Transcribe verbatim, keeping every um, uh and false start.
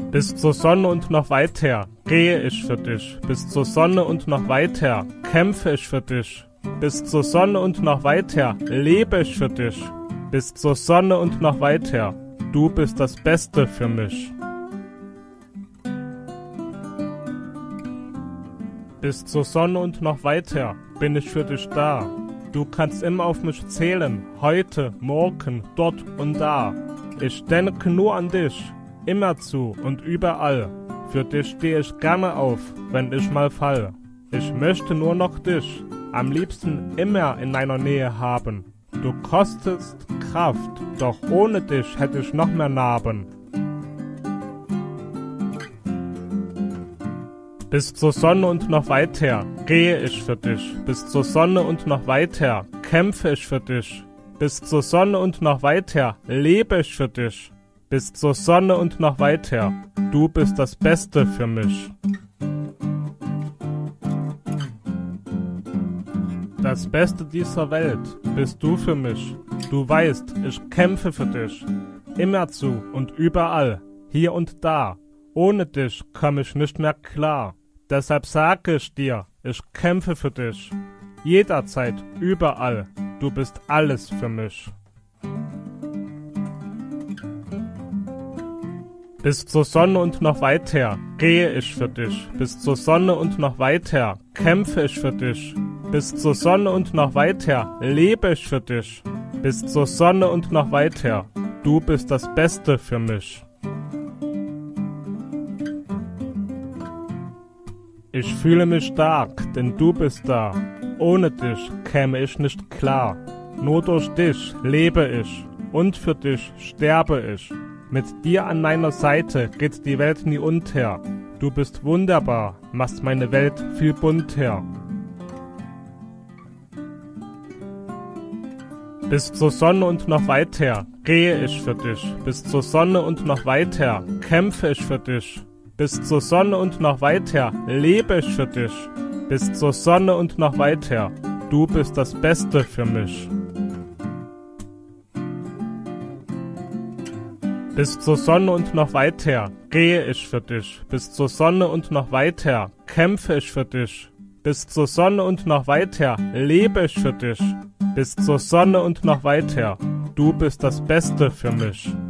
Bis zur Sonne und noch weiter gehe ich für dich. Bis zur Sonne und noch weiter kämpfe ich für dich. Bis zur Sonne und noch weiter lebe ich für dich. Bis zur Sonne und noch weiter. Du bist das Beste für mich. Bis zur Sonne und noch weiter bin ich für dich da. Du kannst immer auf mich zählen, heute, morgen, dort und da. Ich denke nur an dich, immerzu und überall. Für dich stehe ich gerne auf, wenn ich mal fall. Ich möchte nur noch dich, am liebsten immer in meiner Nähe haben. Du kostest Kraft, doch ohne dich hätte ich noch mehr Narben. Bis zur Sonne und noch weiter gehe ich für dich. Bis zur Sonne und noch weiter kämpfe ich für dich. Bis zur Sonne und noch weiter lebe ich für dich. Bis zur Sonne und noch weiter. Du bist das Beste für mich. Das Beste dieser Welt bist du für mich. Du weißt, ich kämpfe für dich. Immerzu und überall, hier und da. Ohne dich komme ich nicht mehr klar. Deshalb sage ich dir, ich kämpfe für dich. Jederzeit, überall, du bist alles für mich. Bis zur Sonne und noch weiter gehe ich für dich. Bis zur Sonne und noch weiter kämpfe ich für dich. Bis zur Sonne und noch weiter lebe ich für dich. Bis zur Sonne und noch weiter. Du bist das Beste für mich. Ich fühle mich stark, denn du bist da. Ohne dich käme ich nicht klar. Nur durch dich lebe ich und für dich sterbe ich. Mit dir an meiner Seite geht die Welt nie unter. Du bist wunderbar, machst meine Welt viel bunter. Bis zur Sonne und noch weiter gehe ich für dich. Bis zur Sonne und noch weiter kämpfe ich für dich. Bis zur Sonne und noch weiter lebe ich für dich. Bis zur Sonne und noch weiter. Du bist das Beste für mich. Bis zur Sonne und noch weiter gehe ich für dich. Bis zur Sonne und noch weiter kämpfe ich für dich. Bis zur Sonne und noch weiter lebe ich für dich. Bis zur Sonne und noch weiter. Du bist das Beste für mich.